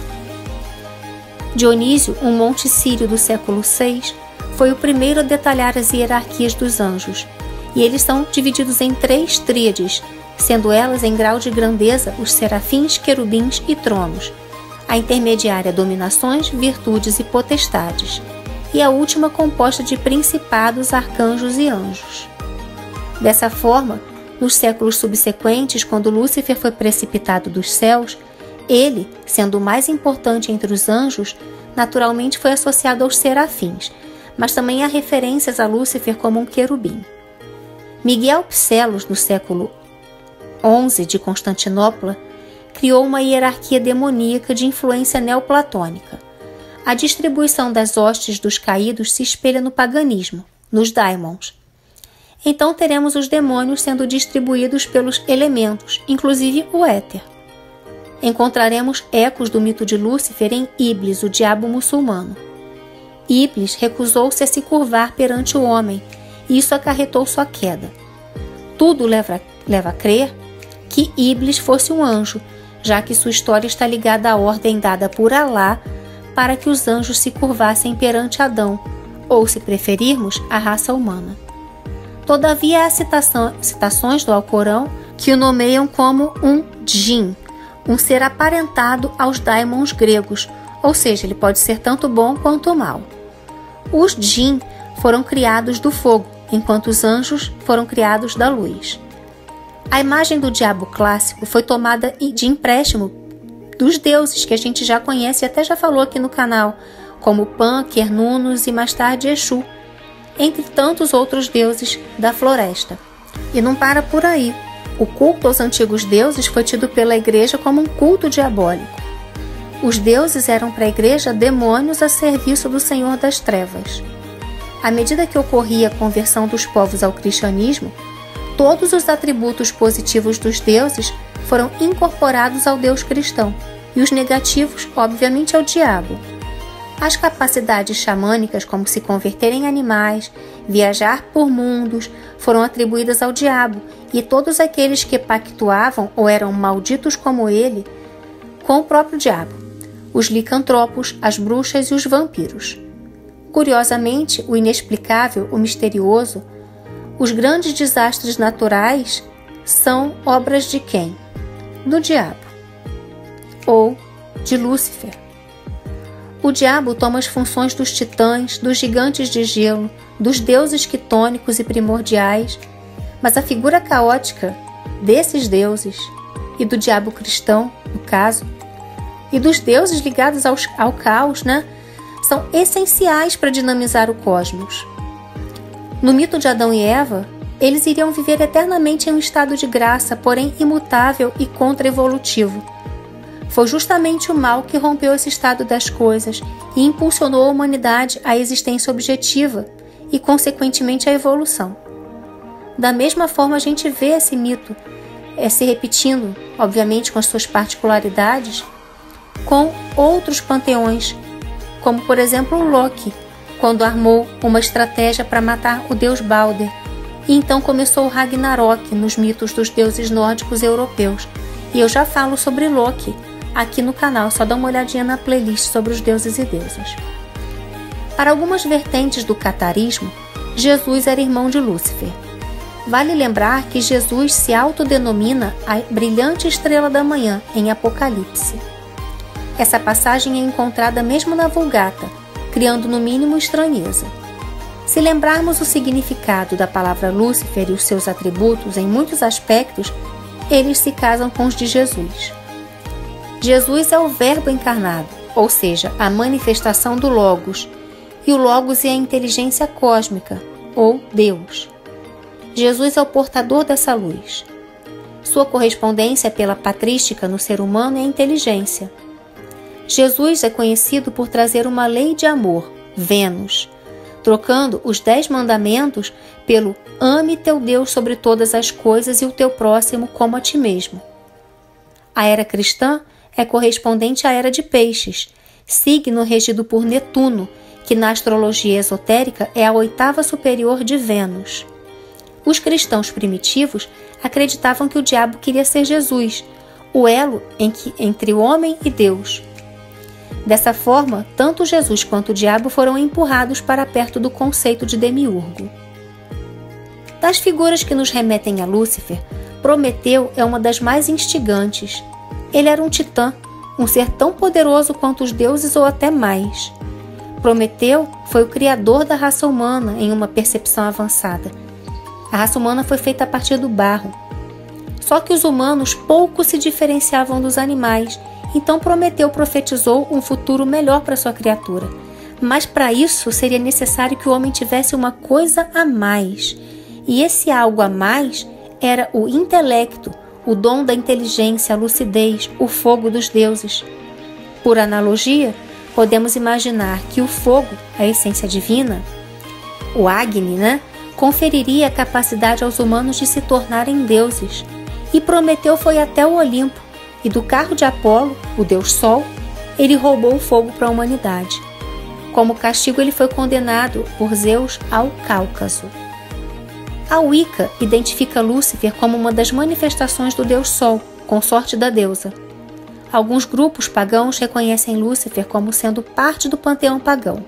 Dionísio, um monte sírio do século VI, foi o primeiro a detalhar as hierarquias dos anjos, e eles são divididos em 3 tríades, sendo elas em grau de grandeza os serafins, querubins e tronos, a intermediária dominações, virtudes e potestades, e a última composta de principados, arcanjos e anjos. Dessa forma, nos séculos subsequentes, quando Lúcifer foi precipitado dos céus, Ele, sendo o mais importante entre os anjos, naturalmente foi associado aos serafins, mas também há referências a Lúcifer como um querubim. Miguel Psellos, no século XI de Constantinopla, criou uma hierarquia demoníaca de influência neoplatônica. A distribuição das hostes dos caídos se espelha no paganismo, nos daimons. Então teremos os demônios sendo distribuídos pelos elementos, inclusive o éter. Encontraremos ecos do mito de Lúcifer em Iblis, o diabo muçulmano. Iblis recusou-se a se curvar perante o homem, e isso acarretou sua queda. Tudo leva a crer que Iblis fosse um anjo, já que sua história está ligada à ordem dada por Alá para que os anjos se curvassem perante Adão, ou, se preferirmos, a raça humana. Todavia, há citações do Alcorão que o nomeiam como um djin, um ser aparentado aos daimons gregos, ou seja, ele pode ser tanto bom quanto mal. Os djin foram criados do fogo, enquanto os anjos foram criados da luz. A imagem do diabo clássico foi tomada de empréstimo dos deuses que a gente já conhece e até já falou aqui no canal, como Pan, Cernunnos e mais tarde Exu, entre tantos outros deuses da floresta. E não para por aí. O culto aos antigos deuses foi tido pela igreja como um culto diabólico. Os deuses eram para a igreja demônios a serviço do Senhor das Trevas. À medida que ocorria a conversão dos povos ao cristianismo, todos os atributos positivos dos deuses foram incorporados ao Deus cristão, e os negativos, obviamente, ao diabo. As capacidades xamânicas, como se converter em animais, viajar por mundos, foram atribuídas ao diabo, e todos aqueles que pactuavam ou eram malditos como ele, com o próprio diabo, os licantropos, as bruxas e os vampiros. Curiosamente, o inexplicável, o misterioso, os grandes desastres naturais são obras de quem? Do diabo, ou de Lúcifer. O diabo toma as funções dos titãs, dos gigantes de gelo, dos deuses quitônicos e primordiais, mas a figura caótica desses deuses, e do diabo cristão, no caso, e dos deuses ligados ao caos, são essenciais para dinamizar o cosmos. No mito de Adão e Eva, eles iriam viver eternamente em um estado de graça, porém imutável e contra-evolutivo. Foi justamente o mal que rompeu esse estado das coisas e impulsionou a humanidade à existência objetiva e, consequentemente, à evolução. Da mesma forma, a gente vê esse mito se repetindo, obviamente com as suas particularidades, com outros panteões, como, por exemplo, o Loki, quando armou uma estratégia para matar o deus Balder, e então começou o Ragnarok nos mitos dos deuses nórdicos europeus. E eu já falo sobre Loki aqui no canal, só dá uma olhadinha na playlist sobre os deuses e deusas. Para algumas vertentes do catarismo, Jesus era irmão de Lúcifer. Vale lembrar que Jesus se autodenomina a brilhante estrela da manhã em Apocalipse. Essa passagem é encontrada mesmo na Vulgata, criando no mínimo estranheza. Se lembrarmos o significado da palavra Lúcifer e os seus atributos em muitos aspectos, eles se casam com os de Jesus. Jesus é o Verbo encarnado, ou seja, a manifestação do Logos, e o Logos é a inteligência cósmica, ou Deus. Jesus é o portador dessa luz. Sua correspondência pela patrística no ser humano é a inteligência. Jesus é conhecido por trazer uma lei de amor, Vênus, trocando os 10 mandamentos pelo ame teu Deus sobre todas as coisas e o teu próximo como a ti mesmo. A era cristã é correspondente à era de Peixes, signo regido por Netuno, que na astrologia esotérica é a 8ª superior de Vênus. Os cristãos primitivos acreditavam que o diabo queria ser Jesus, o elo entre o homem e Deus. Dessa forma, tanto Jesus quanto o diabo foram empurrados para perto do conceito de demiurgo. Das figuras que nos remetem a Lúcifer, Prometeu é uma das mais instigantes. Ele era um titã, um ser tão poderoso quanto os deuses ou até mais. Prometeu foi o criador da raça humana em uma percepção avançada. A raça humana foi feita a partir do barro. Só que os humanos pouco se diferenciavam dos animais Então Prometeu profetizou um futuro melhor para sua criatura. Mas para isso seria necessário que o homem tivesse uma coisa a mais. E esse algo a mais era o intelecto, o dom da inteligência, a lucidez, o fogo dos deuses. Por analogia, podemos imaginar que o fogo, a essência divina, o Agni, conferiria a capacidade aos humanos de se tornarem deuses. E Prometeu foi até o Olimpo, e do carro de Apolo, o deus Sol, ele roubou o fogo para a humanidade. Como castigo, ele foi condenado por Zeus ao Cáucaso. A Wicca identifica Lúcifer como uma das manifestações do deus Sol, consorte da deusa. Alguns grupos pagãos reconhecem Lúcifer como sendo parte do panteão pagão.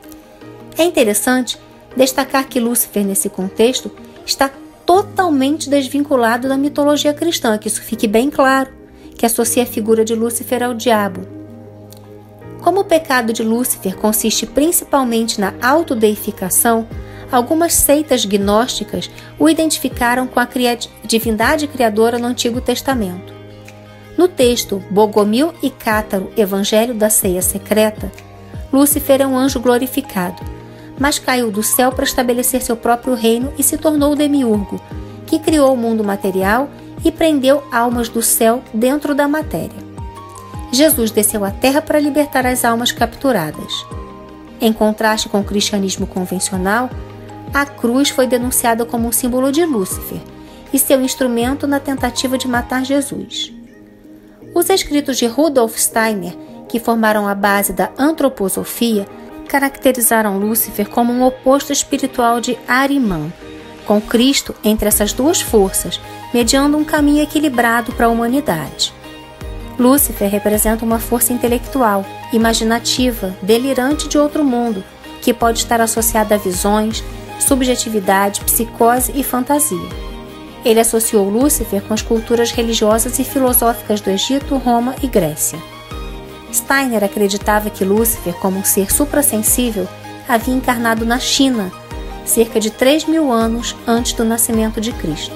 É interessante destacar que Lúcifer, nesse contexto, está totalmente desvinculado da mitologia cristã, que isso fique bem claro, que associa a figura de Lúcifer ao diabo. Como o pecado de Lúcifer consiste principalmente na autodeificação, algumas seitas gnósticas o identificaram com a divindade criadora no Antigo Testamento. No texto Bogomil e Cátaro, Evangelho da Ceia Secreta, Lúcifer é um anjo glorificado, mas caiu do céu para estabelecer seu próprio reino e se tornou o demiurgo, que criou o mundo material e prendeu almas do céu dentro da matéria. Jesus desceu à terra para libertar as almas capturadas. Em contraste com o cristianismo convencional, a cruz foi denunciada como um símbolo de Lúcifer e seu instrumento na tentativa de matar Jesus. Os escritos de Rudolf Steiner, que formaram a base da antroposofia, caracterizaram Lúcifer como um oposto espiritual de Ahriman, com Cristo entre essas duas forças, mediando um caminho equilibrado para a humanidade. Lúcifer representa uma força intelectual, imaginativa, delirante de outro mundo, que pode estar associada a visões, subjetividade, psicose e fantasia. Ele associou Lúcifer com as culturas religiosas e filosóficas do Egito, Roma e Grécia. Steiner acreditava que Lúcifer, como um ser suprassensível, havia encarnado na China, cerca de 3.000 anos antes do nascimento de Cristo.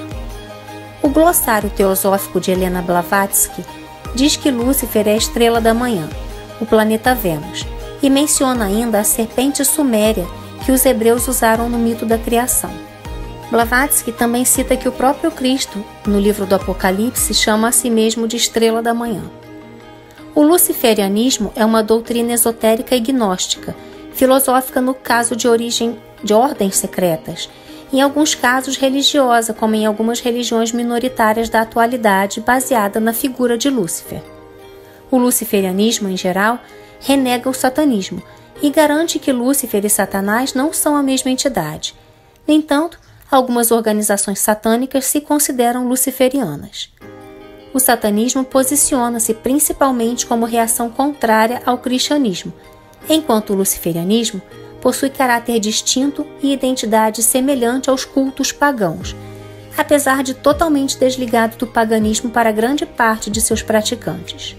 O glossário teosófico de Helena Blavatsky diz que Lúcifer é a estrela da manhã, o planeta Vênus, e menciona ainda a serpente suméria que os hebreus usaram no mito da criação. Blavatsky também cita que o próprio Cristo, no livro do Apocalipse, chama a si mesmo de estrela da manhã. O luciferianismo é uma doutrina esotérica e gnóstica, filosófica no caso de origem de ordens secretas, em alguns casos religiosa, como em algumas religiões minoritárias da atualidade, baseada na figura de Lúcifer. O luciferianismo, em geral, renega o satanismo e garante que Lúcifer e Satanás não são a mesma entidade. No entanto, algumas organizações satânicas se consideram luciferianas. O satanismo posiciona-se principalmente como reação contrária ao cristianismo, enquanto o luciferianismo possui caráter distinto e identidade semelhante aos cultos pagãos, apesar de totalmente desligado do paganismo para grande parte de seus praticantes.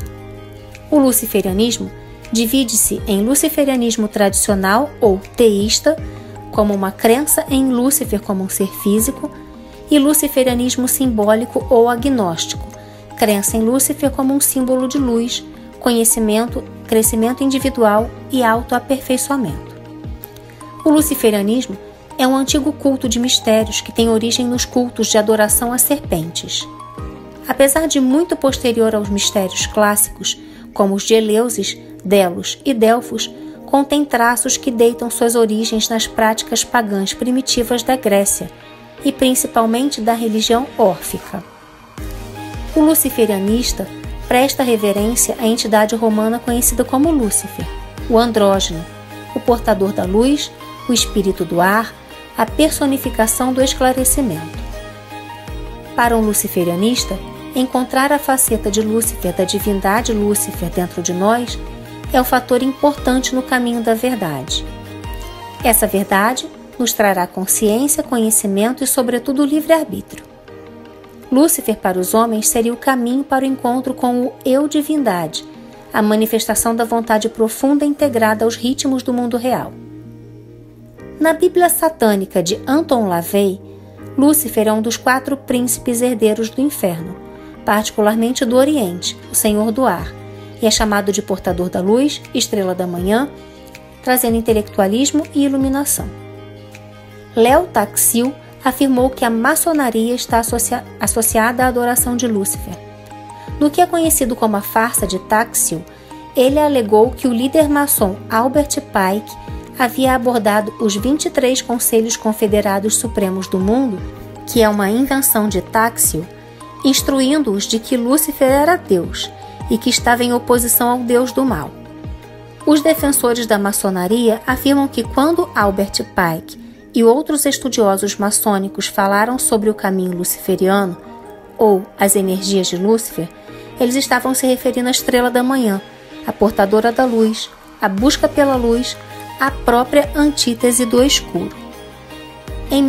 O luciferianismo divide-se em luciferianismo tradicional ou teísta, como uma crença em Lúcifer como um ser físico, e luciferianismo simbólico ou agnóstico, crença em Lúcifer como um símbolo de luz, conhecimento, crescimento individual e autoaperfeiçoamento. O luciferianismo é um antigo culto de mistérios que tem origem nos cultos de adoração a serpentes. Apesar de muito posterior aos mistérios clássicos, como os de Eleusis, Delos e Delfos, contém traços que deitam suas origens nas práticas pagãs primitivas da Grécia e principalmente da religião órfica. O luciferianista presta reverência à entidade romana conhecida como Lúcifer, o andrógeno, o portador da luz, o espírito do ar, a personificação do esclarecimento. Para um luciferianista, encontrar a faceta de Lúcifer, da divindade Lúcifer dentro de nós, é o fator importante no caminho da verdade. Essa verdade nos trará consciência, conhecimento e, sobretudo, livre-arbítrio. Lúcifer para os homens seria o caminho para o encontro com o eu-divindade, a manifestação da vontade profunda integrada aos ritmos do mundo real. Na Bíblia Satânica de Anton LaVey, Lúcifer é um dos 4 príncipes herdeiros do inferno, particularmente do Oriente, o Senhor do Ar, e é chamado de portador da luz, estrela da manhã, trazendo intelectualismo e iluminação. Léo Taxil afirmou que a maçonaria está associada à adoração de Lúcifer. No que é conhecido como a farsa de Taxil, ele alegou que o líder maçom Albert Pike havia abordado os 23 Conselhos Confederados Supremos do Mundo, que é uma invenção de Taxil, instruindo-os de que Lúcifer era Deus e que estava em oposição ao Deus do mal. Os defensores da maçonaria afirmam que quando Albert Pike e outros estudiosos maçônicos falaram sobre o caminho luciferiano, ou as energias de Lúcifer, eles estavam se referindo à estrela da manhã, a portadora da luz, a busca pela luz, a própria antítese do escuro. Em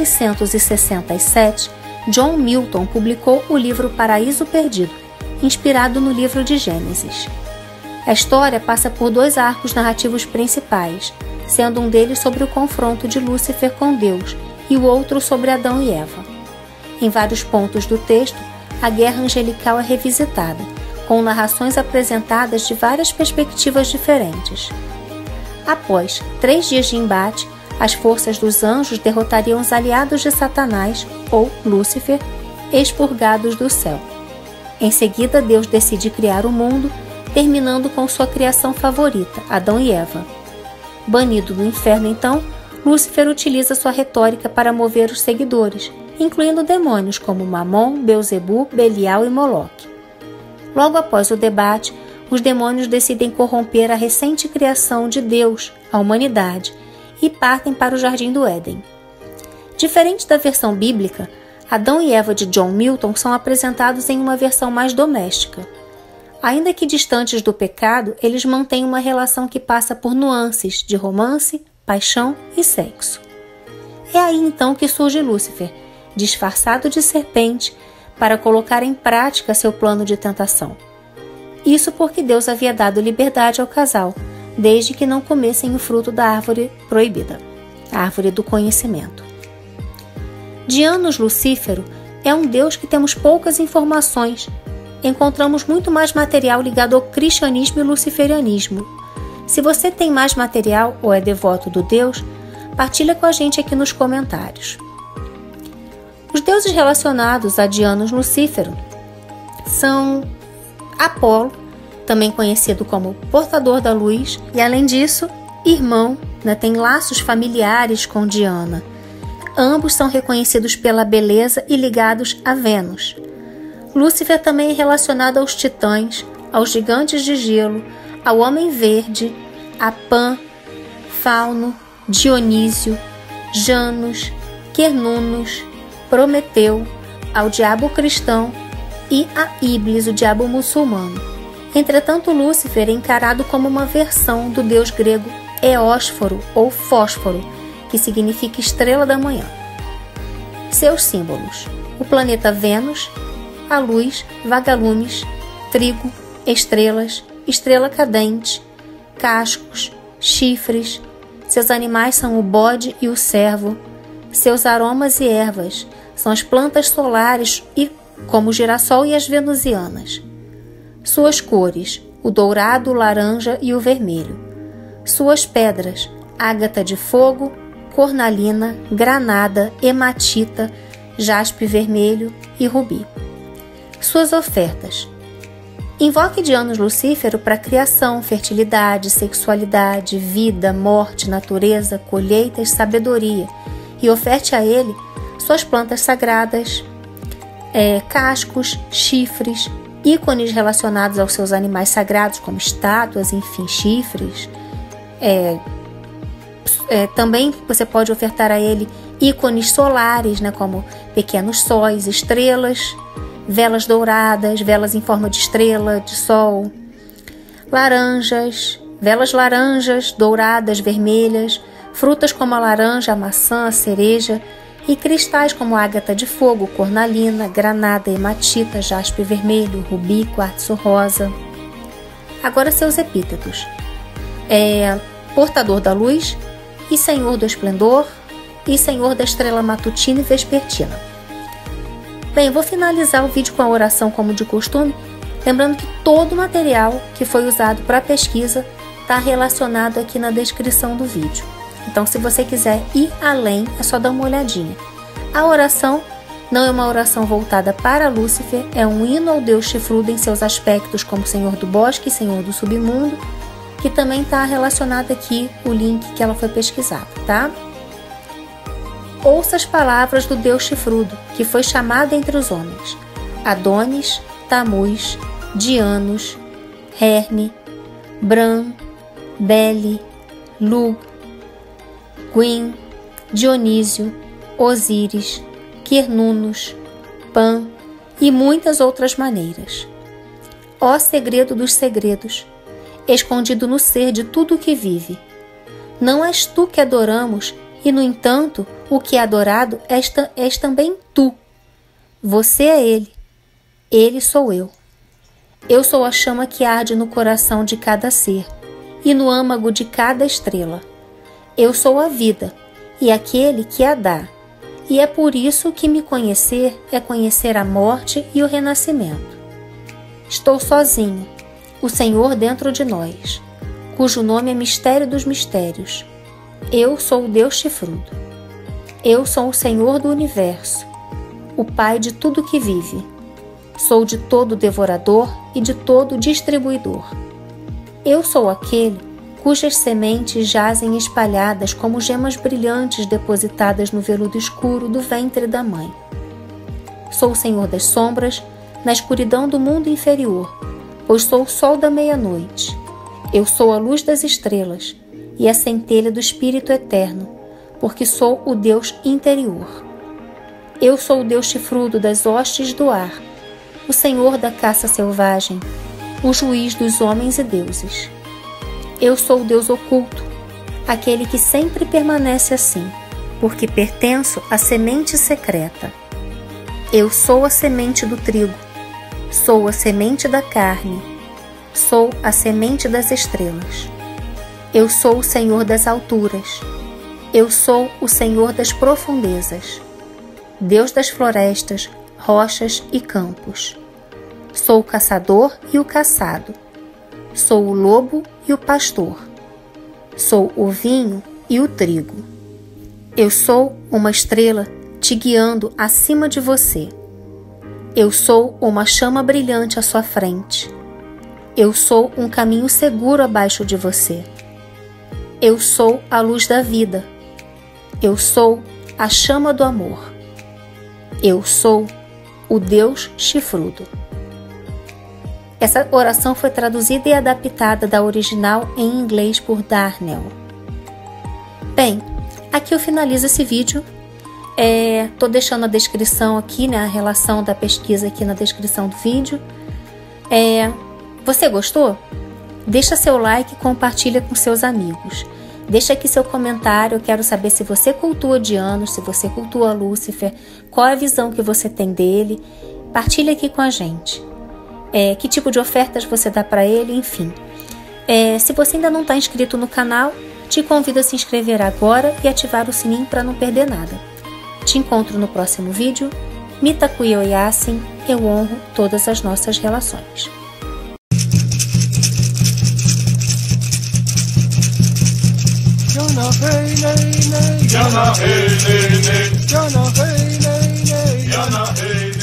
1667, John Milton publicou o livro Paraíso Perdido, inspirado no livro de Gênesis. A história passa por 2 arcos narrativos principais, sendo um deles sobre o confronto de Lúcifer com Deus e o outro sobre Adão e Eva. Em vários pontos do texto, a guerra angelical é revisitada, com narrações apresentadas de várias perspectivas diferentes. Após 3 dias de embate, as forças dos anjos derrotariam os aliados de Satanás, ou Lúcifer, expurgados do céu. Em seguida, Deus decide criar o mundo, terminando com sua criação favorita, Adão e Eva. Banido do inferno, então, Lúcifer utiliza sua retórica para mover os seguidores, incluindo demônios como Mamon, Belzebu, Belial e Moloque. Logo após o debate, os demônios decidem corromper a recente criação de Deus, a humanidade, e partem para o Jardim do Éden. Diferente da versão bíblica, Adão e Eva de John Milton são apresentados em uma versão mais doméstica. Ainda que distantes do pecado, eles mantêm uma relação que passa por nuances de romance, paixão e sexo. É aí então que surge Lúcifer, disfarçado de serpente, para colocar em prática seu plano de tentação. Isso porque Deus havia dado liberdade ao casal, desde que não comessem o fruto da árvore proibida, a árvore do conhecimento. Dianos Lucífero é um deus que temos poucas informações. Encontramos muito mais material ligado ao cristianismo e luciferianismo. Se você tem mais material ou é devoto do deus, partilha com a gente aqui nos comentários. Os deuses relacionados a Dianos Lucífero são Apolo, também conhecido como portador da luz, e além disso, irmão, tem laços familiares com Diana. Ambos são reconhecidos pela beleza e ligados a Vênus. Lúcifer também é relacionado aos titãs, aos gigantes de gelo, ao homem verde, a Pan, Fauno, Dionísio, Janus, Quernunos, Prometeu, ao diabo cristão e a Iblis, o diabo muçulmano. Entretanto, Lúcifer é encarado como uma versão do deus grego Eósforo ou Fósforo, que significa estrela da manhã. Seus símbolos: o planeta Vênus, a luz, vagalumes, trigo, estrelas, estrela cadente, cascos, chifres. Seus animais são o bode e o cervo. Seus aromas e ervas são as plantas solares, como o girassol e as venusianas. Suas cores: o dourado, o laranja e o vermelho. Suas pedras: ágata de fogo, cornalina, granada, hematita, jaspe vermelho e rubi. Suas ofertas: invoque Dianos Lucífero para criação, fertilidade, sexualidade, vida, morte, natureza, colheitas, sabedoria, e oferte a ele suas plantas sagradas, cascos, chifres, ícones relacionados aos seus animais sagrados, como estátuas, enfim, chifres. Também você pode ofertar a ele ícones solares, como pequenos sóis, estrelas, velas douradas, velas em forma de estrela, de sol, laranjas, velas laranjas, douradas, vermelhas, frutas como a laranja, a maçã, a cereja, e cristais como ágata de fogo, cornalina, granada, hematita, jaspe vermelho, rubi, quartzo rosa. Agora seus epítetos: portador da luz, e senhor do esplendor, e senhor da estrela matutina e vespertina. Bem, eu vou finalizar o vídeo com a oração como de costume, lembrando que todo o material que foi usado para a pesquisa está relacionado aqui na descrição do vídeo. Então, se você quiser ir além, é só dar uma olhadinha. A oração não é uma oração voltada para Lúcifer, é um hino ao Deus chifrudo em seus aspectos como Senhor do Bosque e Senhor do Submundo, que também está relacionado aqui o link que ela foi pesquisada, tá? Ouça as palavras do Deus chifrudo, que foi chamado entre os homens: Adonis, Tamuz, Dianos, Herne, Bran, Beli, Lug, Gwyn, Dionísio, Osíris, Quernunos, Pan e muitas outras maneiras. Ó segredo dos segredos, escondido no ser de tudo o que vive, não és tu que adoramos, e no entanto o que é adorado és também tu. Você é ele sou eu. Eu sou a chama que arde no coração de cada ser e no âmago de cada estrela. Eu sou a vida e aquele que a dá. E é por isso que me conhecer é conhecer a morte e o renascimento. Estou sozinho, o Senhor dentro de nós, cujo nome é Mistério dos Mistérios. Eu sou o Deus chifrudo. Eu sou o Senhor do Universo, o Pai de tudo que vive. Sou de todo devorador e de todo distribuidor. Eu sou aquele cujas sementes jazem espalhadas como gemas brilhantes depositadas no veludo escuro do ventre da mãe. Sou o Senhor das sombras, na escuridão do mundo inferior, pois sou o sol da meia-noite. Eu sou a luz das estrelas e a centelha do Espírito Eterno, porque sou o Deus interior. Eu sou o Deus chifrudo das hostes do ar, o Senhor da caça selvagem, o juiz dos homens e deuses. Eu sou o Deus oculto, aquele que sempre permanece assim, porque pertenço à semente secreta. Eu sou a semente do trigo, sou a semente da carne, sou a semente das estrelas. Eu sou o Senhor das alturas, eu sou o Senhor das profundezas, Deus das florestas, rochas e campos. Sou o caçador e o caçado. Sou o lobo e o pastor. Sou o vinho e o trigo. Eu sou uma estrela te guiando acima de você. Eu sou uma chama brilhante à sua frente. Eu sou um caminho seguro abaixo de você. Eu sou a luz da vida. Eu sou a chama do amor. Eu sou o Deus chifrudo. Essa oração foi traduzida e adaptada da original em inglês por Darnell. Bem, aqui eu finalizo esse vídeo. Tô deixando a descrição aqui, né, a relação da pesquisa aqui na descrição do vídeo. Você gostou? Deixa seu like e compartilha com seus amigos. Deixa aqui seu comentário, eu quero saber se você cultua Dianos, se você cultua Lúcifer, qual é a visão que você tem dele. Partilha aqui com a gente. Que tipo de ofertas você dá para ele, enfim. Se você ainda não está inscrito no canal, te convido a se inscrever agora e ativar o sininho para não perder nada. Te encontro no próximo vídeo. Mitakuye Oyasin, eu honro todas as nossas relações. Jana hey nay nay, Jana hey nay nay, Jana hey nay nay, Jana hey.